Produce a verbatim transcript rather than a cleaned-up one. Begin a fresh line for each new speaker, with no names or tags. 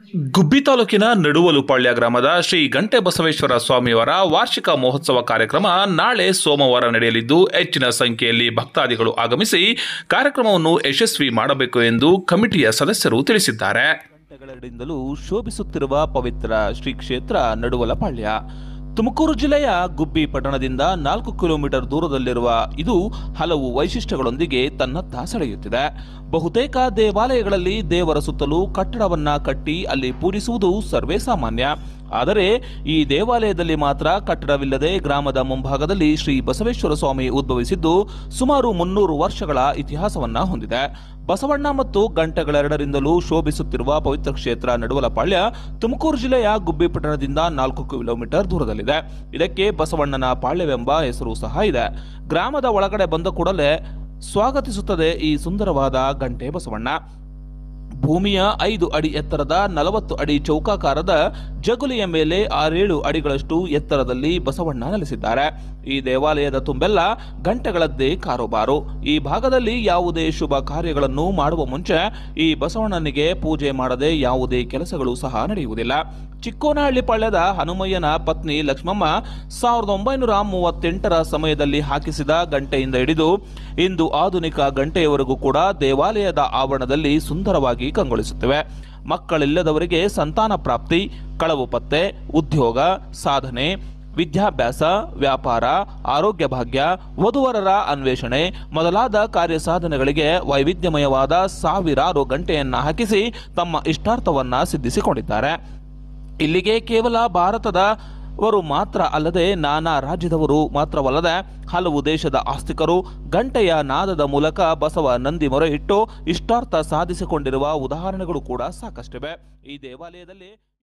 ಗುಬ್ಬಿ ತಾಲೂಕಿನ ನಡುವಲುಪಾಳ್ಯ ಗ್ರಾಮದ ಶ್ರೀ ಗಂಟೆ ಬಸವೇಶ್ವರ ಸ್ವಾಮಿಯವರ ವಾರ್ಷಿಕ ಮಹೋತ್ಸವ ಕಾರ್ಯಕ್ರಮ ನಾಳೆ ಸೋಮವಾರ ನಡೆಯಲಿದ್ದು ಹೆಚ್ಚಿನ ಸಂಖ್ಯೆಯಲ್ಲಿ ಭಕ್ತಾದಿಗಳು ಆಗಮಿಸಿ ಕಾರ್ಯಕ್ರಮವನ್ನು ಯಶಸ್ವಿ ಮಾಡಬೇಕು ಎಂದು ಕಮಿಟಿಯ ಸದಸ್ಯರು ತಿಳಿಸಿದ್ದಾರೆ.
ಗಂಟೆಗಳಿಂದಲೂ ಶೋಭಿಸುತ್ತಿರುವ ಪವಿತ್ರ ಶ್ರೀ ಕ್ಷೇತ್ರ ನಡುವಲಪಾಳ್ಯ ತುಮಕೂರು ಜಿಲ್ಲೆಯ ಗುಬ್ಬಿ ಪಟ್ಟಣದಿಂದ ನಾಲ್ಕು ಕಿಲೋಮೀಟರ್ ದೂರದಲ್ಲಿರುವ ಇದು ಹಲವು ವೈಶಿಷ್ಟ್ಯಗಳೊಂದಿಗೆ ತನ್ನತ್ತ ಸೆಳೆಯುತ್ತಿದೆ. ಬಹುತೇಕ ದೇವಾಲಯಗಳಲ್ಲಿ ದೇವರ ಸುತ್ತಲೂ ಕಟ್ಟಡವನ್ನ ಕಟ್ಟಿ ಅಲ್ಲಿ ಪೂಜಿಸುವುದು ಸರ್ವೇ ಸಾಮಾನ್ಯ. ಆದರೆ ಈ ದೇವಾಲಯದಲ್ಲಿ ಮಾತ್ರ ಕಟ್ಟಡವಿಲ್ಲದೆ ಗ್ರಾಮದ ಮುಂಭಾಗದಲ್ಲಿ ಶ್ರೀ ಬಸವೇಶ್ವರ ಸ್ವಾಮಿ ಉದ್ಭವಿಸಿದ್ದು ಸುಮಾರು ಮುನ್ನೂರು ವರ್ಷಗಳ ಇತಿಹಾಸವನ್ನ ಹೊಂದಿದೆ. ಬಸವಣ್ಣ ಮತ್ತು ಗಂಟೆಗಳೆರಡರಿಂದಲೂ ಶೋಭಿಸುತ್ತಿರುವ ಪವಿತ್ರ ಕ್ಷೇತ್ರ ನಡುವಲಪಾಳ್ಯ ತುಮಕೂರು ಜಿಲ್ಲೆಯ ಗುಬ್ಬಿ ಪಟ್ಟಣದಿಂದ ನಾಲ್ಕು ಕಿಲೋಮೀಟರ್ ದೂರದಲ್ಲಿದೆ. ಇದಕ್ಕೆ ಬಸವಣ್ಣನ ಪಾಳ್ಯವೆಂಬ ಹೆಸರು ಸಹ ಇದೆ. ಗ್ರಾಮದ ಒಳಗಡೆ ಬಂದ ಕೂಡಲೇ ಸ್ವಾಗತಿಸುತ್ತದೆ ಈ ಸುಂದರವಾದ ಗಂಟೆ ಬಸವಣ್ಣ. ಭೂಮಿಯ ಐದು ಅಡಿ ಎತ್ತರದ ನಲವತ್ತು ಅಡಿ ಚೌಕಾಕಾರದ ಜಗುಲಿಯ ಮೇಲೆ ಆರೇಳು ಅಡಿಗಳಷ್ಟು ಎತ್ತರದಲ್ಲಿ ಬಸವಣ್ಣ ನೆಲೆಸಿದ್ದಾರೆ. ಈ ದೇವಾಲಯದ ತುಂಬೆಲ್ಲ ಗಂಟೆಗಳದ್ದೇ ಕಾರೋಬಾರು. ಈ ಭಾಗದಲ್ಲಿ ಯಾವುದೇ ಶುಭ ಕಾರ್ಯಗಳನ್ನು ಮಾಡುವ ಮುಂಚೆ ಈ ಬಸವಣ್ಣನಿಗೆ ಪೂಜೆ ಮಾಡದೆ ಯಾವುದೇ ಕೆಲಸಗಳು ಸಹ ನಡೆಯುವುದಿಲ್ಲ. ಚಿಕ್ಕೋನಹಳ್ಳಿ ಪಾಳ್ಯದ ಹನುಮಯ್ಯನ ಪತ್ನಿ ಲಕ್ಷ್ಮಮ್ಮ ಸಾವಿರದ ಒಂಬೈನೂರ ಮೂವತ್ತೆಂಟರ ಸಮಯದಲ್ಲಿ ಹಾಕಿಸಿದ ಗಂಟೆಯಿಂದ ಹಿಡಿದು ಇಂದು ಆಧುನಿಕ ಗಂಟೆಯವರೆಗೂ ಕೂಡ ದೇವಾಲಯದ ಆವರಣದಲ್ಲಿ ಸುಂದರವಾಗಿ ಕಂಗೊಳಿಸುತ್ತವೆ. ಮಕ್ಕಳಿಲ್ಲದವರಿಗೆ ಸಂತಾನ ಪ್ರಾಪ್ತಿ, ಕಳವು ಪತ್ತೆ, ಉದ್ಯೋಗ, ಸಾಧನೆ, ವಿದ್ಯಾಭ್ಯಾಸ, ವ್ಯಾಪಾರ, ಆರೋಗ್ಯ ಭಾಗ್ಯ, ವಧುವರರ ಅನ್ವೇಷಣೆ ಮೊದಲಾದ ಕಾರ್ಯ ಸಾಧನೆಗಳಿಗೆ ವೈವಿಧ್ಯಮಯವಾದ ಸಾವಿರಾರು ಗಂಟೆಯನ್ನ ಹಾಕಿಸಿ ತಮ್ಮ ಇಷ್ಟಾರ್ಥವನ್ನ ಸಿದ್ಧಿಸಿಕೊಂಡಿದ್ದಾರೆ. ಇಲ್ಲಿಗೆ ಕೇವಲ ಭಾರತದವರು ಮಾತ್ರ ಅಲ್ಲದೆ ನಾನಾ ರಾಜ್ಯದವರು ಮಾತ್ರವಲ್ಲದೆ ಹಲವು ದೇಶದ ಆಸ್ತಿಕರು ಗಂಟೆಯ ನಾದದ ಮೂಲಕ ಬಸವ ನಂದಿ ಮೊರೆ ಇಟ್ಟು ಇಷ್ಟಾರ್ಥ ಸಾಧಿಸಿಕೊಂಡಿರುವ ಉದಾಹರಣೆಗಳು ಕೂಡ ಸಾಕಷ್ಟಿವೆ. ಈ ದೇವಾಲಯದಲ್ಲಿ